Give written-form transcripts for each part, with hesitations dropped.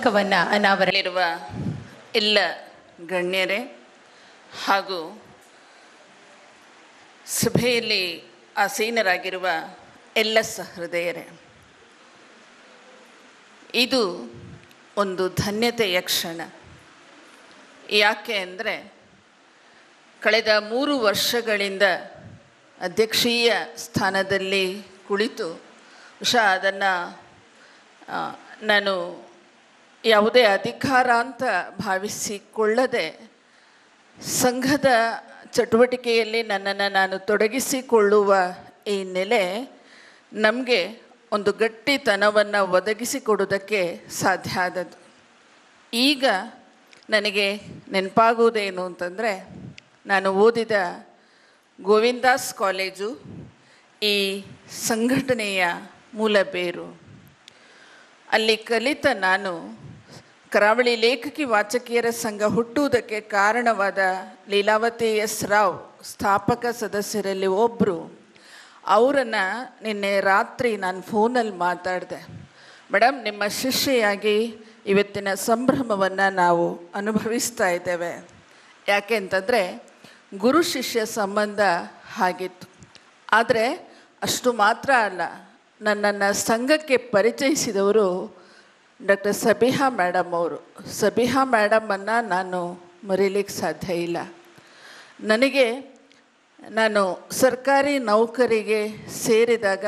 ಫಲಕವನ್ನು ಅನಾವರಣವಿರುವ ಎಲ್ಲ ಗಣ್ಯರೇ ಹಾಗೂ ಸಭೆಯಲ್ಲಿ ಆಸೀನರಾಗಿರುವ ಎಲ್ಲ ಸಹೃದಯರೇ, ಇದು ಒಂದು ಧನ್ಯತೆಯ ಕ್ಷಣ. ಯಾಕೆ ಅಂದರೆ ಕಳೆದ 3 ವರ್ಷಗಳಿಂದ ಅಧ್ಯಕ್ಷೀಯ ಸ್ಥಾನದಲ್ಲಿ ಕುಳಿತು ಅದನ್ನು ನಾನು ಯಾವುದೇ ಅಧಿಕಾರ ಅಂತ ಭಾವಿಸಿಕೊಳ್ಳದೆ ಸಂಘದ ಚಟುವಟಿಕೆಯಲ್ಲಿ ನನ್ನನ್ನು ನಾನು ತೊಡಗಿಸಿಕೊಳ್ಳುವ ಈ ನೆಲೆ ನಮಗೆ ಒಂದು ಗಟ್ಟಿತನವನ್ನು ಒದಗಿಸಿಕೊಡೋದಕ್ಕೆ ಸಾಧ್ಯ ಆದದ್ದು. ಈಗ ನನಗೆ ನೆನಪಾಗುವುದೇನು ಅಂತಂದರೆ, ನಾನು ಓದಿದ ಗೋವಿಂದಾಸ್ ಕಾಲೇಜು ಈ ಸಂಘಟನೆಯ ಮೂಲ ಬೇರು. ಅಲ್ಲಿ ಕಲಿತ ನಾನು ಕರಾವಳಿ ಲೇಖಕಿ ವಾಚಕಿಯರ ಸಂಘ ಹುಟ್ಟುವುದಕ್ಕೆ ಕಾರಣವಾದ ಲೀಲಾವತಿ ಎಸ್ ರಾವ್ ಸ್ಥಾಪಕ ಸದಸ್ಯರಲ್ಲಿ ಒಬ್ಬರು. ಅವರನ್ನು ನಿನ್ನೆ ರಾತ್ರಿ ನಾನು ಫೋನಲ್ಲಿ ಮಾತಾಡಿದೆ. ಮೇಡಮ್, ನಿಮ್ಮ ಶಿಷ್ಯೆಯಾಗಿ ಇವತ್ತಿನ ಸಂಭ್ರಮವನ್ನು ನಾವು ಅನುಭವಿಸ್ತಾ ಇದ್ದೇವೆ. ಯಾಕೆ ಅಂತಂದರೆ ಗುರು ಶಿಷ್ಯ ಸಂಬಂಧ ಆಗಿತ್ತು. ಆದರೆ ಅಷ್ಟು ಮಾತ್ರ ಅಲ್ಲ, ನನ್ನನ್ನು ಸಂಘಕ್ಕೆ ಪರಿಚಯಿಸಿದವರು ಡಾಕ್ಟರ್ ಸಬಿಹಾ ಮೇಡಮ್ ಅವರು. ಸಬಿಹಾ ಮೇಡಮನ್ನು ನಾನು ಮರೀಲಿಕ್ಕೆ ಸಾಧ್ಯ ಇಲ್ಲ. ನಾನು ಸರ್ಕಾರಿ ನೌಕರಿಗೆ ಸೇರಿದಾಗ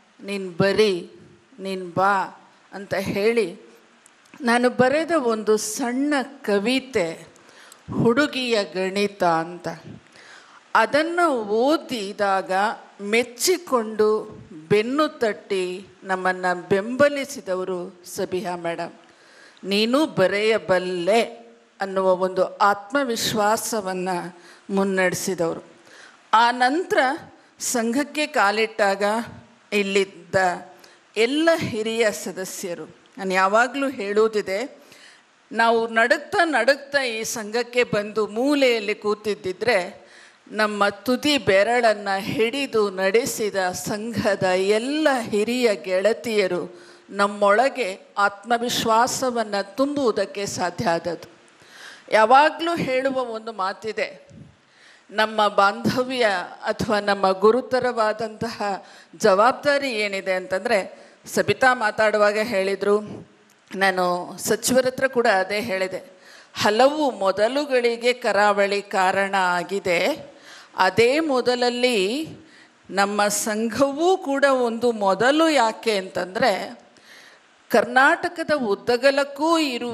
ನೀನು ಬಾ ಅಂತ ಹೇಳಿ ನಾನು ಬರೆದ ಒಂದು ಸಣ್ಣ ಕವಿತೆ ಹುಡುಗಿಯ ಗಣಿತ ಅಂತ, ಅದನ್ನು ಓದಿದಾಗ ಮೆಚ್ಚಿಕೊಂಡು ಬೆನ್ನು ತಟ್ಟಿ ನಮ್ಮನ್ನು ಬೆಂಬಲಿಸಿದವರು ಸಬಿಹಾ ಮೇಡಮ್. ನೀನು ಬರೆಯಬಲ್ಲೆ ಅನ್ನುವ ಒಂದು ಆತ್ಮವಿಶ್ವಾಸವನ್ನು ಮುನ್ನಡೆಸಿದವರು. ಆ ನಂತರ ಸಂಘಕ್ಕೆ ಕಾಲಿಟ್ಟಾಗ ಇಲ್ಲಿದ್ದ ಎಲ್ಲ ಹಿರಿಯ ಸದಸ್ಯರು, ನಾನು ಯಾವಾಗಲೂ ಹೇಳುವುದಿದೆ, ನಾವು ನಡುತ್ತಾ ಈ ಸಂಘಕ್ಕೆ ಬಂದು ಮೂಲೆಯಲ್ಲಿ ಕೂತಿದ್ದಿದ್ರೆ ನಮ್ಮ ತುದಿ ಬೆರಳನ್ನು ಹಿಡಿದು ನಡೆಸಿದ ಸಂಘದ ಎಲ್ಲ ಹಿರಿಯ ಗೆಳತಿಯರು ನಮ್ಮೊಳಗೆ ಆತ್ಮವಿಶ್ವಾಸವನ್ನು ತುಂಬುವುದಕ್ಕೆ ಸಾಧ್ಯ ಆದದ್ದು. ಯಾವಾಗಲೂ ಹೇಳುವ ಒಂದು ಮಾತಿದೆ, ನಮ್ಮ ಬಾಂಧವ್ಯ ಅಥವಾ ನಮ್ಮ ಗುರುತರವಾದಂತಹ ಜವಾಬ್ದಾರಿ ಏನಿದೆ ಅಂತಂದರೆ, ಸಬಿತಾ ಮಾತಾಡುವಾಗ ಹೇಳಿದರು, ನಾನು ಸಚಿವರ ಹತ್ರ ಕೂಡ ಅದೇ ಹೇಳಿದೆ, ಹಲವು ಮೊದಲುಗಳಿಗೆ ಕರಾವಳಿ ಕಾರಣ ಆಗಿದೆ. ಅದೇ ಮೊದಲಲ್ಲಿ ನಮ್ಮ ಸಂಘವೂ ಕೂಡ ಒಂದು ಮೊದಲು. ಯಾಕೆ ಅಂತಂದರೆ ಕರ್ನಾಟಕದ ಉದ್ದಗಲಕ್ಕೂ ಇರುವ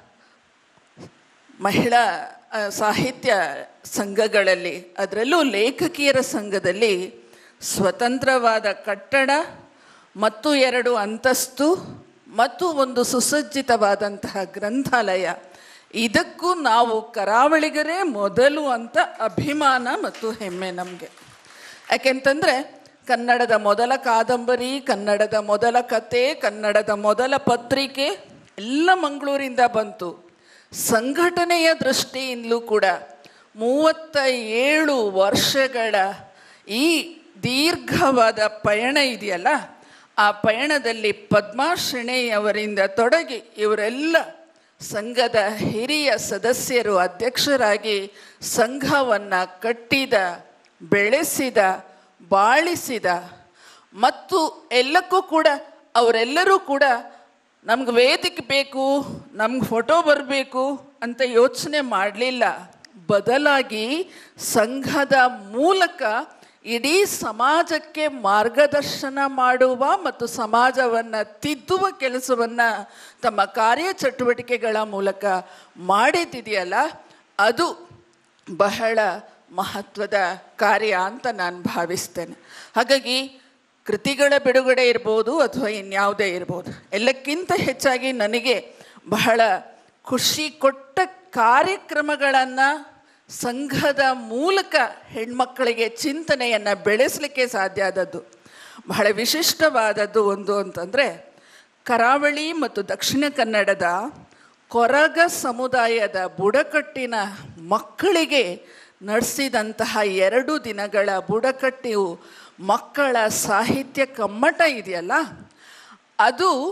ಮಹಿಳಾ ಸಾಹಿತ್ಯ ಸಂಘಗಳಲ್ಲಿ, ಅದರಲ್ಲೂ ಲೇಖಕಿಯರ ಸಂಘದಲ್ಲಿ ಸ್ವತಂತ್ರವಾದ ಕಟ್ಟಡ ಮತ್ತು 2 ಅಂತಸ್ತು ಮತ್ತು ಒಂದು ಸುಸಜ್ಜಿತವಾದಂತಹ ಗ್ರಂಥಾಲಯ, ಇದಕ್ಕೂ ನಾವು ಕರಾವಳಿಗರೇ ಮೊದಲು ಅಂತ ಅಭಿಮಾನ ಮತ್ತು ಹೆಮ್ಮೆ ನಮಗೆ. ಯಾಕೆಂತಂದರೆ ಕನ್ನಡದ ಮೊದಲ ಕಾದಂಬರಿ, ಕನ್ನಡದ ಮೊದಲ ಕತೆ, ಕನ್ನಡದ ಮೊದಲ ಪತ್ರಿಕೆ ಎಲ್ಲ ಮಂಗಳೂರಿಂದ ಬಂತು. ಸಂಘಟನೆಯ ದೃಷ್ಟಿಯಿಂದಲೂ ಕೂಡ 37 ವರ್ಷಗಳ ಈ ದೀರ್ಘವಾದ ಪಯಣ ಇದೆಯಲ್ಲ, ಆ ಪಯಣದಲ್ಲಿ ಪದ್ಮಾ ಶೆಣೈಯವರಿಂದ ತೊಡಗಿ ಇವರೆಲ್ಲ ಸಂಘದ ಹಿರಿಯ ಸದಸ್ಯರು ಅಧ್ಯಕ್ಷರಾಗಿ ಸಂಘವನ್ನು ಕಟ್ಟಿದ, ಬೆಳೆಸಿದ, ಬಾಳಿಸಿದ ಮತ್ತು ಎಲ್ಲಕ್ಕೂ ಕೂಡ ಅವರೆಲ್ಲರೂ ಕೂಡ ನಮ್ಗೆ ವೇದಿಕೆ ಬೇಕು, ನಮ್ಗೆ ಫೋಟೋ ಬರಬೇಕು ಅಂತ ಯೋಚನೆ ಮಾಡಲಿಲ್ಲ. ಬದಲಾಗಿ ಸಂಘದ ಮೂಲಕ ಇಡೀ ಸಮಾಜಕ್ಕೆ ಮಾರ್ಗದರ್ಶನ ಮಾಡುವ ಮತ್ತು ಸಮಾಜವನ್ನು ತಿದ್ದುವ ಕೆಲಸವನ್ನು ತಮ್ಮ ಕಾರ್ಯಚಟುವಟಿಕೆಗಳ ಮೂಲಕ ಮಾಡಿದ್ದಿದೆಯಲ್ಲ, ಅದು ಬಹಳ ಮಹತ್ವದ ಕಾರ್ಯ ಅಂತ ನಾನು ಭಾವಿಸ್ತೇನೆ. ಹಾಗಾಗಿ ಕೃತಿಗಳ ಬಿಡುಗಡೆ ಇರ್ಬೋದು ಅಥವಾ ಇನ್ಯಾವುದೇ ಇರ್ಬೋದು, ಎಲ್ಲಕ್ಕಿಂತ ಹೆಚ್ಚಾಗಿ ನನಗೆ ಬಹಳ ಖುಷಿ ಕೊಟ್ಟ ಕಾರ್ಯಕ್ರಮಗಳನ್ನು ಸಂಘದ ಮೂಲಕ ಹೆಣ್ಮಕ್ಕಳಿಗೆ ಚಿಂತನೆಯನ್ನು ಬೆಳೆಸಲಿಕ್ಕೆ ಸಾಧ್ಯ ಆದದ್ದು. ಬಹಳ ವಿಶಿಷ್ಟವಾದದ್ದು ಒಂದು ಅಂತಂದರೆ, ಕರಾವಳಿ ಮತ್ತು ದಕ್ಷಿಣ ಕನ್ನಡದ ಕೊರಗ ಸಮುದಾಯದ ಬುಡಕಟ್ಟಿನ ಮಕ್ಕಳಿಗೆ ನಡೆಸಿದಂತಹ 2 ದಿನಗಳ ಬುಡಕಟ್ಟು ಮಕ್ಕಳ ಸಾಹಿತ್ಯ ಕಮ್ಮಟ ಇದೆಯಲ್ಲ, ಅದು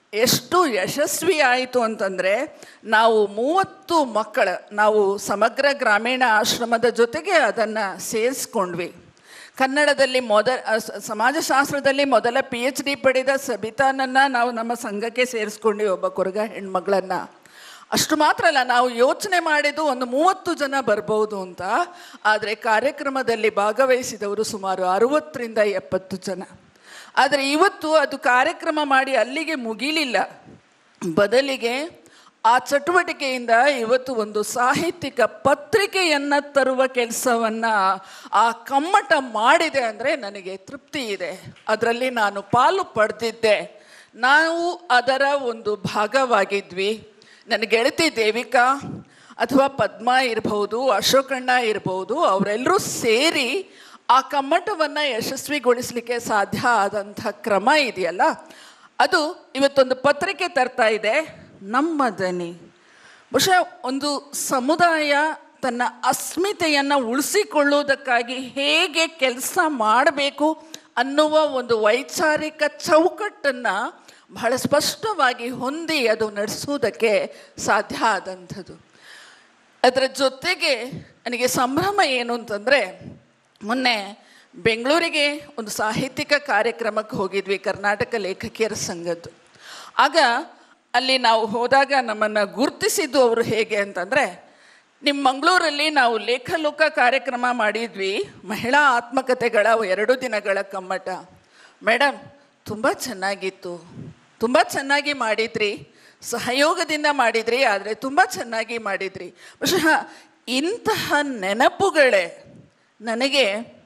ಎಷ್ಟು ಯಶಸ್ವಿ ಆಯಿತು ಅಂತಂದರೆ, ನಾವು 30 ಮಕ್ಕಳು, ನಾವು ಸಮಗ್ರ ಗ್ರಾಮೀಣ ಆಶ್ರಮದ ಜೊತೆಗೆ ಅದನ್ನು ಸೇರಿಸ್ಕೊಂಡ್ವಿ. ಕನ್ನಡದಲ್ಲಿ ಸಮಾಜಶಾಸ್ತ್ರದಲ್ಲಿ ಮೊದಲ PhD ಪಡೆದ ಸಬಿತಾನನ್ನು ನಾವು ನಮ್ಮ ಸಂಘಕ್ಕೆ ಸೇರಿಸ್ಕೊಂಡ್ವಿ, ಒಬ್ಬ ಕೊರಗ ಹೆಣ್ಮಗಳನ್ನು. ಅಷ್ಟು ಮಾತ್ರ ಅಲ್ಲ, ನಾವು ಯೋಚನೆ ಮಾಡಿದ್ದು ಒಂದು 30 ಜನ ಬರ್ಬೋದು ಅಂತ. ಆದರೆ ಕಾರ್ಯಕ್ರಮದಲ್ಲಿ ಭಾಗವಹಿಸಿದವರು ಸುಮಾರು 60ರಿಂದ 70 ಜನ. ಆದರೆ ಇವತ್ತು ಅದು ಕಾರ್ಯಕ್ರಮ ಮಾಡಿ ಅಲ್ಲಿಗೆ ಮುಗಿಲಿಲ್ಲ. ಬದಲಿಗೆ ಆ ಚಟುವಟಿಕೆಯಿಂದ ಇವತ್ತು ಒಂದು ಸಾಹಿತ್ಯಿಕ ಪತ್ರಿಕೆಯನ್ನು ತರುವ ಕೆಲಸವನ್ನು ಆ ಕಮ್ಮಟ ಮಾಡಿದೆ ಅಂದರೆ ನನಗೆ ತೃಪ್ತಿ ಇದೆ. ಅದರಲ್ಲಿ ನಾನು ಪಾಲು ಪಡೆದಿದ್ದೆ, ನಾವು ಅದರ ಒಂದು ಭಾಗವಾಗಿದ್ವಿ. ನನ್ನ ಗೆಳತಿ ದೇವಿಕಾ ಅಥವಾ ಪದ್ಮ ಇರ್ಬೋದು, ಅಶೋಕಣ್ಣ ಇರ್ಬೋದು, ಅವರೆಲ್ಲರೂ ಸೇರಿ ಆ ಕಮ್ಮಟವನ್ನು ಯಶಸ್ವಿಗೊಳಿಸಲಿಕ್ಕೆ ಸಾಧ್ಯ ಆದಂಥ ಕ್ರಮ ಇದೆಯಲ್ಲ, ಅದು ಇವತ್ತೊಂದು ಪತ್ರಿಕೆ ತರ್ತಾ ಇದೆ, ನಮ್ಮ ದನಿ. ಬಹುಶಃ ಒಂದು ಸಮುದಾಯ ತನ್ನ ಅಸ್ಮಿತೆಯನ್ನು ಉಳಿಸಿಕೊಳ್ಳುವುದಕ್ಕಾಗಿ ಹೇಗೆ ಕೆಲಸ ಮಾಡಬೇಕು ಅನ್ನುವ ಒಂದು ವೈಚಾರಿಕ ಚೌಕಟ್ಟನ್ನು ಬಹಳ ಸ್ಪಷ್ಟವಾಗಿ ಹೊಂದಿ ಅದು ನಡೆಸುವುದಕ್ಕೆ ಸಾಧ್ಯ ಆದಂಥದ್ದು. ಅದರ ಜೊತೆಗೆ ನನಗೆ ಸಂಭ್ರಮ ಏನು ಅಂತಂದರೆ, ಮೊನ್ನೆ ಬೆಂಗಳೂರಿಗೆ ಒಂದು ಸಾಹಿತ್ಯಿಕ ಕಾರ್ಯಕ್ರಮಕ್ಕೆ ಹೋಗಿದ್ವಿ, ಕರ್ನಾಟಕ ಲೇಖಕಿಯರ ಸಂಘದ್ದು. ಆಗ ಅಲ್ಲಿ ನಾವು ಹೋದಾಗ ನಮ್ಮನ್ನು ಗುರುತಿಸಿದ್ದು ಅವರು ಹೇಗೆ ಅಂತಂದರೆ, ನಿಮ್ಮ ಮಂಗಳೂರಲ್ಲಿ ನಾವು ಲೇಖಲೋಕ ಕಾರ್ಯಕ್ರಮ ಮಾಡಿದ್ವಿ, ಮಹಿಳಾ ಆತ್ಮಕಥೆಗಳ 2 ದಿನಗಳ ಕಮ್ಮಟ. ಮೇಡಮ್, ತುಂಬ ಚೆನ್ನಾಗಿತ್ತು, ತುಂಬ ಚೆನ್ನಾಗಿ ಮಾಡಿದ್ರಿ, ಸಹಯೋಗದಿಂದ ಮಾಡಿದ್ರಿ, ಆದರೆ ತುಂಬ ಚೆನ್ನಾಗಿ ಮಾಡಿದ್ರಿ. ಬಹುಶಃ ಇಂತಹ ನೆನಪುಗಳೇ ನನಗೆ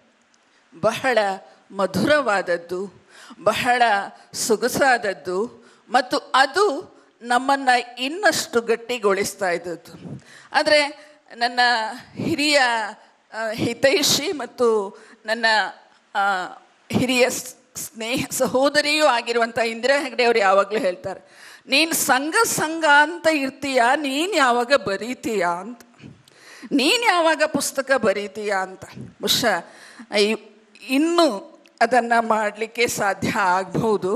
ಬಹಳ ಮಧುರವಾದದ್ದು, ಬಹಳ ಸೊಗಸಾದದ್ದು, ಮತ್ತು ಅದು ನಮ್ಮನ್ನು ಇನ್ನಷ್ಟು ಗಟ್ಟಿಗೊಳಿಸ್ತಾ ಇದ್ದದ್ದು. ಆದರೆ ನನ್ನ ಹಿರಿಯ ಹಿತೈಷಿ ಮತ್ತು ನನ್ನ ಹಿರಿಯ ಸಹೋದರಿಯೂ ಆಗಿರುವಂಥ ಇಂದಿರಾ ಹೆಗ್ಡೆ ಅವರು ಯಾವಾಗಲೂ ಹೇಳ್ತಾರೆ, ನೀನು ಸಂಘ ಅಂತ ಇರ್ತೀಯ, ನೀನು ಯಾವಾಗ ಬರೀತೀಯ ಅಂತ, ನೀನು ಯಾವಾಗ ಪುಸ್ತಕ ಬರೀತೀಯ ಅಂತ. ಬಹುಶಃ ಇನ್ನೂ ಅದನ್ನು ಮಾಡಲಿಕ್ಕೆ ಸಾಧ್ಯ ಆಗ್ಬೋದು.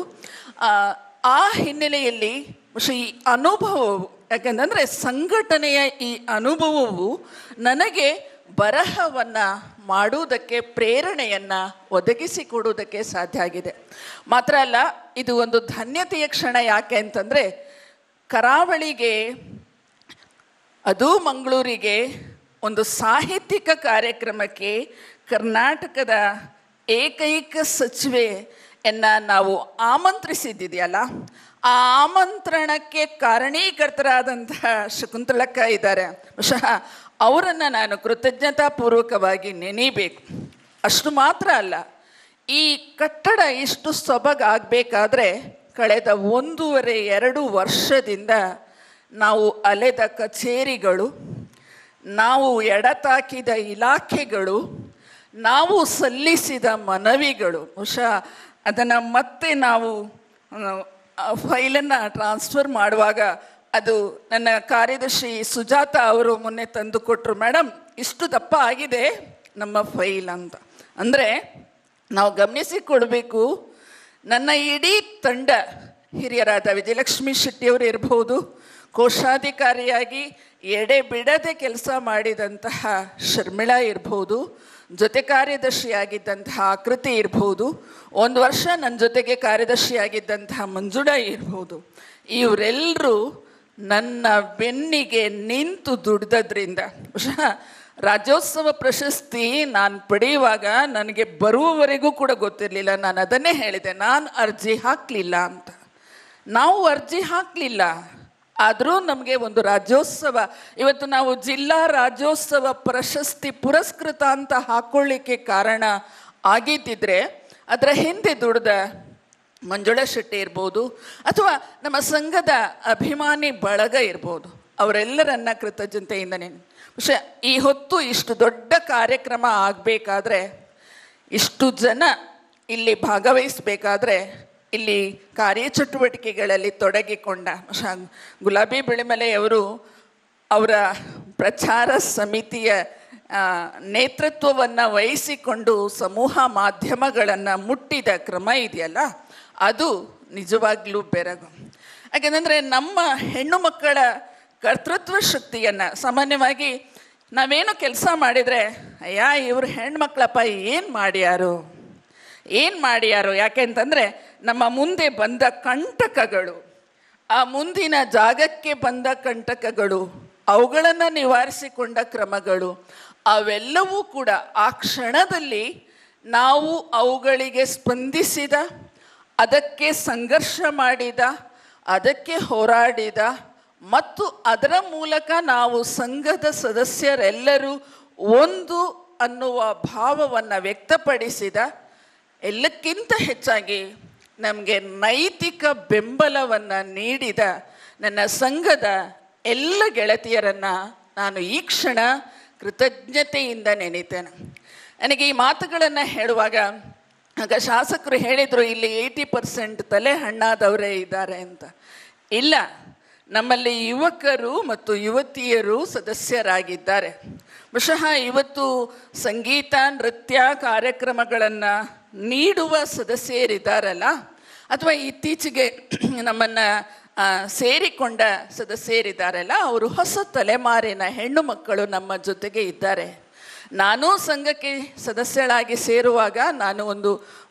ಆ ಹಿನ್ನೆಲೆಯಲ್ಲಿ ಬಹುಶಃ ಈ ಅನುಭವವು, ಯಾಕೆಂದರೆ ಸಂಘಟನೆಯ ಈ ಅನುಭವವು ನನಗೆ ಬರಹವನ್ನು ಮಾಡುವುದಕ್ಕೆ ಪ್ರೇರಣೆಯನ್ನು ಒದಗಿಸಿಕೊಡುವುದಕ್ಕೆ ಸಾಧ್ಯ ಆಗಿದೆ. ಮಾತ್ರ ಅಲ್ಲ, ಇದು ಒಂದು ಧನ್ಯತೆಯ ಕ್ಷಣ. ಯಾಕೆ ಅಂತಂದರೆ, ಕರಾವಳಿಗೆ, ಅದು ಮಂಗಳೂರಿಗೆ ಒಂದು ಸಾಹಿತ್ಯಿಕ ಕಾರ್ಯಕ್ರಮಕ್ಕೆ ಕರ್ನಾಟಕದ ಏಕೈಕ ಸಚಿವೆಯನ್ನು ನಾವು ಆಮಂತ್ರಿಸಿದ್ದಿದೆಯಲ್ಲ, ಆ ಆಮಂತ್ರಣಕ್ಕೆ ಕಾರಣೀಕರ್ತರಾದಂತಹ ಶಕುಂತಳಕ್ಕ ಇದ್ದಾರೆ. ಬಹುಶಃ ಅವರನ್ನು ನಾನು ಕೃತಜ್ಞತಾಪೂರ್ವಕವಾಗಿ ನೆನೀಬೇಕು. ಅಷ್ಟು ಮಾತ್ರ ಅಲ್ಲ, ಈ ಕಟ್ಟಡ ಇಷ್ಟು ಸೊಬಗಾಗಬೇಕಾದ್ರೆ ಕಳೆದ 1.5-2 ವರ್ಷದಿಂದ ನಾವು ಅಲೆದ ಕಚೇರಿಗಳು, ನಾವು ಎಡತಾಕಿದ ಇಲಾಖೆಗಳು, ನಾವು ಸಲ್ಲಿಸಿದ ಮನವಿಗಳು, ಬಹುಶಃ ಅದನ್ನು ಮತ್ತೆ ನಾವು ಫೈಲನ್ನು ಟ್ರಾನ್ಸ್ಫರ್ ಮಾಡುವಾಗ ಅದು ನನ್ನ ಕಾರ್ಯದರ್ಶಿ ಸುಜಾತ ಅವರು ಮೊನ್ನೆ ತಂದು ಕೊಟ್ಟರು, ಮೇಡಮ್ ಇಷ್ಟು ದಪ್ಪ ಆಗಿದೆ ನಮ್ಮ ಫೈಲ್ ಅಂತ. ಅಂದರೆ ನಾವು ಗಮನಿಸಿಕೊಳ್ಬೇಕು, ನನ್ನ ಇಡೀ ತಂಡ, ಹಿರಿಯರಾದ ವಿಜಯಲಕ್ಷ್ಮಿ ಶೆಟ್ಟಿಯವರು ಇರ್ಬೋದು, ಕೋಶಾಧಿಕಾರಿಯಾಗಿ ಎಡೆ ಬಿಡದೆ ಕೆಲಸ ಮಾಡಿದಂತಹ ಶರ್ಮಿಳಾ ಇರ್ಬೋದು, ಜೊತೆ ಕಾರ್ಯದರ್ಶಿಯಾಗಿದ್ದಂತಹ ಆಕೃತಿ ಇರ್ಬೋದು, 1 ವರ್ಷ ನನ್ನ ಜೊತೆಗೆ ಕಾರ್ಯದರ್ಶಿಯಾಗಿದ್ದಂತಹ ಮಂಜುಳಾ ಇರ್ಬೋದು, ಇವರೆಲ್ಲರೂ ನನ್ನ ಬೆನ್ನಿಗೆ ನಿಂತು ದುಡ್ದದ್ರಿಂದ ಬಹುಶಃ ರಾಜ್ಯೋತ್ಸವ ಪ್ರಶಸ್ತಿ ನಾನು ಪಡೆಯುವಾಗ ನನಗೆ ಬರುವವರೆಗೂ ಕೂಡ ಗೊತ್ತಿರಲಿಲ್ಲ. ನಾನು ಅದನ್ನೇ ಹೇಳಿದೆ, ನಾನು ಅರ್ಜಿ ಹಾಕಲಿಲ್ಲ ಅಂತ. ನಾವು ಅರ್ಜಿ ಹಾಕಲಿಲ್ಲ, ಆದರೂ ನಮಗೆ ಒಂದು ರಾಜ್ಯೋತ್ಸವ, ಇವತ್ತು ನಾವು ಜಿಲ್ಲಾ ರಾಜ್ಯೋತ್ಸವ ಪ್ರಶಸ್ತಿ ಪುರಸ್ಕೃತ ಅಂತ ಹಾಕ್ಕೊಳ್ಳಿಕ್ಕೆ ಕಾರಣ ಆಗಿದ್ದಿದ್ರೆ ಅದರ ಹಿಂದೆ ದುಡ್ದ ಮಂಜುಳಾ ಶೆಟ್ಟಿ ಇರ್ಬೋದು, ಅಥವಾ ನಮ್ಮ ಸಂಘದ ಅಭಿಮಾನಿ ಬಳಗ ಇರ್ಬೋದು, ಅವರೆಲ್ಲರನ್ನ ಕೃತಜ್ಞತೆಯಿಂದನೇ. ಬಹುಶಃ ಈ ಹೊತ್ತು ಇಷ್ಟು ದೊಡ್ಡ ಕಾರ್ಯಕ್ರಮ ಆಗಬೇಕಾದ್ರೆ, ಇಷ್ಟು ಜನ ಇಲ್ಲಿ ಭಾಗವಹಿಸಬೇಕಾದ್ರೆ, ಇಲ್ಲಿ ಕಾರ್ಯಚಟುವಟಿಕೆಗಳಲ್ಲಿ ತೊಡಗಿಕೊಂಡ ಗುಲಾಬಿ ಬೆಳೆಮಲೆಯವರು ಅವರ ಪ್ರಚಾರ ಸಮಿತಿಯ ನೇತೃತ್ವವನ್ನು ವಹಿಸಿಕೊಂಡು ಸಮೂಹ ಮಾಧ್ಯಮಗಳನ್ನು ಮುಟ್ಟಿದ ಕ್ರಮ ಇದೆಯಲ್ಲ, ಅದು ನಿಜವಾಗ್ಲೂ ಬೆರಗು. ಯಾಕೆಂದರೆ ನಮ್ಮ ಹೆಣ್ಣು ಮಕ್ಕಳ ಕರ್ತೃತ್ವ ಶಕ್ತಿಯನ್ನು ಸಾಮಾನ್ಯವಾಗಿ ನಾವೇನು ಕೆಲಸ ಮಾಡಿದರೆ ಅಯ್ಯ ಇವರು ಹೆಣ್ಮಕ್ಳಪ್ಪ ಏನು ಮಾಡ್ಯಾರು ಯಾಕೆ ಅಂತಂದರೆ ನಮ್ಮ ಮುಂದೆ ಬಂದ ಕಂಟಕಗಳು, ಆ ಮುಂದಿನ ಜಾಗಕ್ಕೆ ಬಂದ ಕಂಟಕಗಳು, ಅವುಗಳನ್ನು ನಿವಾರಿಸಿಕೊಂಡ ಕ್ರಮಗಳು, ಅವೆಲ್ಲವೂ ಕೂಡ ಆ ಕ್ಷಣದಲ್ಲಿ ನಾವು ಅವುಗಳಿಗೆ ಸ್ಪಂದಿಸಿದ, ಅದಕ್ಕೆ ಸಂಘರ್ಷ ಮಾಡಿದ, ಅದಕ್ಕೆ ಹೋರಾಡಿದ ಮತ್ತು ಅದರ ಮೂಲಕ ನಾವು ಸಂಘದ ಸದಸ್ಯರೆಲ್ಲರೂ ಒಂದು ಅನ್ನುವ ಭಾವವನ್ನು ವ್ಯಕ್ತಪಡಿಸಿದ, ಎಲ್ಲಕ್ಕಿಂತ ಹೆಚ್ಚಾಗಿ ನಮಗೆ ನೈತಿಕ ಬೆಂಬಲವನ್ನು ನೀಡಿದ ನನ್ನ ಸಂಘದ ಎಲ್ಲ ಗೆಳತಿಯರನ್ನು ನಾನು ಈ ಕ್ಷಣ ಕೃತಜ್ಞತೆಯಿಂದ ನೆನೆತೇನೆ. ನನಗೆ ಈ ಮಾತುಗಳನ್ನು ಹೇಳುವಾಗ ಆಗ ಶಾಸಕರು ಹೇಳಿದರು, ಇಲ್ಲಿ 80% ತಲೆ ಹಣ್ಣಾದವರೇ ಇದ್ದಾರೆ ಅಂತ. ಇಲ್ಲ, ನಮ್ಮಲ್ಲಿ ಯುವಕರು ಮತ್ತು ಯುವತಿಯರು ಸದಸ್ಯರಾಗಿದ್ದಾರೆ. ಬಹುಶಃ ಇವತ್ತು ಸಂಗೀತ ನೃತ್ಯ ಕಾರ್ಯಕ್ರಮಗಳನ್ನು ನೀಡುವ ಸದಸ್ಯರಿದ್ದಾರಲ್ಲ, ಅಥವಾ ಇತ್ತೀಚೆಗೆ ನಮ್ಮನ್ನು ಸೇರಿಕೊಂಡ ಸದಸ್ಯರಿದ್ದಾರಲ್ಲ, ಅವರು ಹೊಸ ತಲೆಮಾರಿನ ಹೆಣ್ಣು ಮಕ್ಕಳು ನಮ್ಮ ಜೊತೆಗೆ ಇದ್ದಾರೆ. ನಾನೂ ಸಂಘಕ್ಕೆ ಸದಸ್ಯಳಾಗಿ ಸೇರುವಾಗ ನಾನು ಒಂದು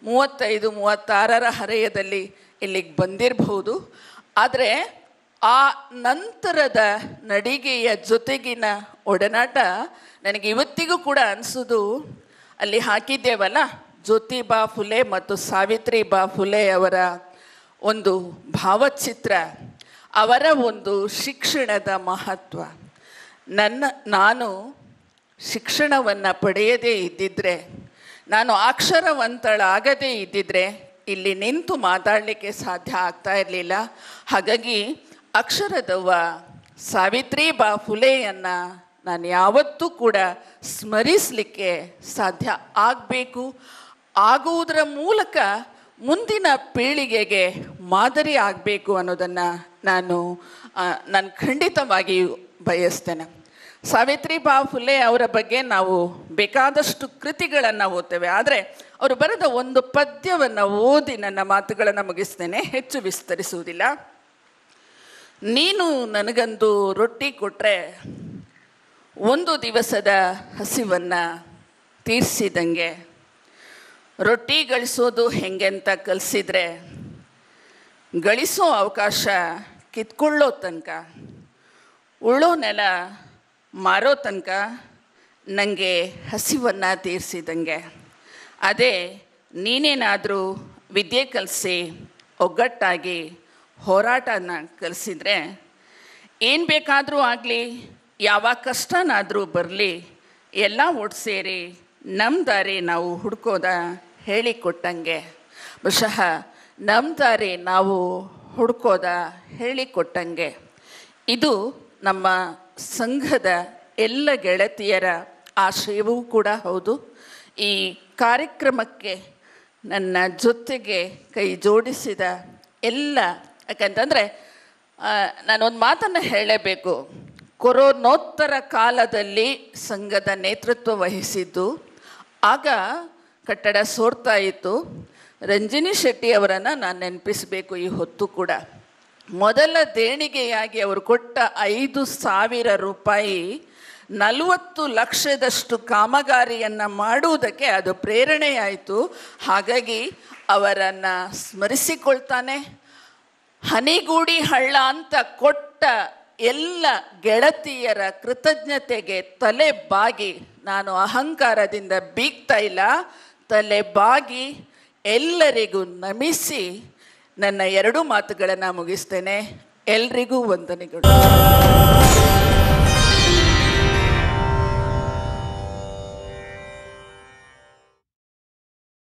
35-36ರ ಹರೆಯದಲ್ಲಿ ಇಲ್ಲಿಗೆ ಬಂದಿರಬಹುದು. ಆದರೆ ಆ ನಂತರದ ನಡಿಗೆಯ ಜೊತೆಗಿನ ಒಡನಾಟ ನನಗೆ ಇವತ್ತಿಗೂ ಕೂಡ ಅನಿಸೋದು, ಅಲ್ಲಿ ಹಾಕಿದ್ದೇವಲ್ಲ ಜ್ಯೋತಿಬಾ ಫುಲೆ ಮತ್ತು ಸಾವಿತ್ರಿಬಾ ಫುಲೆ ಅವರ ಒಂದು ಭಾವಚಿತ್ರ, ಅವರ ಒಂದು ಶಿಕ್ಷಣದ ಮಹತ್ವ. ನಾನು ಶಿಕ್ಷಣವನ್ನು ಪಡೆಯದೇ ಇದ್ದಿದ್ದರೆ, ನಾನು ಅಕ್ಷರವಂತಳಾಗದೇ ಇದ್ದಿದ್ದರೆ ಇಲ್ಲಿ ನಿಂತು ಮಾತಾಡಲಿಕ್ಕೆ ಸಾಧ್ಯ ಆಗ್ತಾ ಇರಲಿಲ್ಲ. ಹಾಗಾಗಿ ಅಕ್ಷರದವ್ವ ಸಾವಿತ್ರಿಬಾ ಫುಲೆಯನ್ನು ನಾನು ಯಾವತ್ತೂ ಕೂಡ ಸ್ಮರಿಸಲಿಕ್ಕೆ ಸಾಧ್ಯ ಆಗಬೇಕು. ಆಗುವುದರ ಮೂಲಕ ಮುಂದಿನ ಪೀಳಿಗೆಗೆ ಮಾದರಿ ಆಗಬೇಕು ಅನ್ನೋದನ್ನು ನಾನು ಖಂಡಿತವಾಗಿಯೂ ಬಯಸ್ತೇನೆ. ಸಾವಿತ್ರಿಬಾ ಫುಲೆ ಅವರ ಬಗ್ಗೆ ನಾವು ಬೇಕಾದಷ್ಟು ಕೃತಿಗಳನ್ನು ಓದ್ತೇವೆ. ಆದರೆ ಅವರು ಬರೆದ ಒಂದು ಪದ್ಯವನ್ನು ಓದಿ ನನ್ನ ಮಾತುಗಳನ್ನು ಮುಗಿಸ್ತೇನೆ, ಹೆಚ್ಚು ವಿಸ್ತರಿಸುವುದಿಲ್ಲ. ನೀನು ನನಗೊಂದು ರೊಟ್ಟಿ ಕೊಟ್ಟರೆ ಒಂದು ದಿವಸದ ಹಸಿವನ್ನು ತೀರಿಸಿದಂಗೆ, ರೊಟ್ಟಿ ಗಳಿಸೋದು ಹೆಂಗೆ ಅಂತ ಕಲಿಸಿದ್ರೆ ಗಳಿಸೋ ಅವಕಾಶ ಕಿತ್ಕೊಳ್ಳೋ ತನಕ, ಉಳ್ಳೋ ನೆಲ ಮಾರೋ ತನಕ ನನಗೆ ಹಸಿವನ್ನು ತೀರಿಸಿದಂಗೆ. ಅದೇ ನೀನೇನಾದರೂ ವಿದ್ಯೆ ಕಲಿಸಿ ಒಗ್ಗಟ್ಟಾಗಿ ಹೋರಾಟನ ಕಲಿಸಿದ್ರೆ ಏನು ಬೇಕಾದರೂ ಆಗಲಿ, ಯಾವ ಕಷ್ಟನಾದರೂ ಬರಲಿ, ಎಲ್ಲ ಒಟ್ಟು ಸೇರಿ ನಮ್ಮ ದಾರಿ ನಾವು ಹುಡ್ಕೋದ ಹೇಳಿಕೊಟ್ಟಂಗೆ. ಬಹುಶಃ ನಮ್ಮ ದಾರಿ ನಾವು ಹುಡ್ಕೋದ ಹೇಳಿಕೊಟ್ಟಂಗೆ. ಇದು ನಮ್ಮ ಸಂಘದ ಎಲ್ಲ ಗೆಳತಿಯರ ಆಶಯವೂ ಕೂಡ ಹೌದು. ಈ ಕಾರ್ಯಕ್ರಮಕ್ಕೆ ನನ್ನ ಜೊತೆಗೆ ಕೈ ಜೋಡಿಸಿದ ಎಲ್ಲ, ಯಾಕಂತಂದರೆ ನಾನೊಂದು ಮಾತನ್ನು ಹೇಳಲೇಬೇಕು. ಕೊರೋನೋತ್ತರ ಕಾಲದಲ್ಲಿ ಸಂಘದ ನೇತೃತ್ವ ವಹಿಸಿದ್ದು, ಆಗ ಕಟ್ಟಡ ಸೋರ್ತಾ ಇತ್ತು. ರಂಜಿನಿ ಶೆಟ್ಟಿ ಅವರನ್ನು ನಾನು ನೆನಪಿಸಬೇಕು ಈ ಹೊತ್ತು ಕೂಡ. ಮೊದಲ ದೇಣಿಗೆಯಾಗಿ ಅವರು ಕೊಟ್ಟ 5,000 ರೂಪಾಯಿ 40 ಲಕ್ಷದಷ್ಟು ಕಾಮಗಾರಿಯನ್ನು ಮಾಡುವುದಕ್ಕೆ ಅದು ಪ್ರೇರಣೆಯಾಯಿತು. ಹಾಗಾಗಿ ಅವರನ್ನು ಸ್ಮರಿಸಿಕೊಳ್ತಾನೆ. ಹನಿಗೂಡಿ ಹಳ್ಳ ಅಂತ ಕೊಟ್ಟ ಎಲ್ಲ ಗೆಳತಿಯರ ಕೃತಜ್ಞತೆಗೆ ತಲೆ ಬಾಗಿ, ನಾನು ಅಹಂಕಾರದಿಂದ ಬೀಗ್ತಾ ಇಲ್ಲ, ತಲೆ ಬಾಗಿ ಎಲ್ಲರಿಗೂ ನಮಿಸಿ ನನ್ನ 2 ಮಾತುಗಳನ್ನು ಮುಗಿಸ್ತೇನೆ. ಎಲ್ರಿಗೂ ವಂದನೆಗಳು.